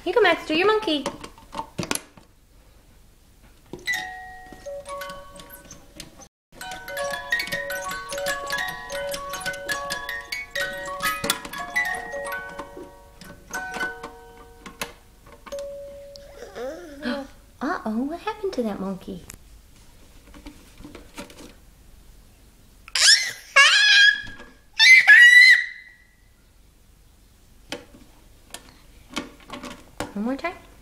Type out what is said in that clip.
Here you go, Max. Do your monkey. Uh-oh, what happened to that monkey? One more time.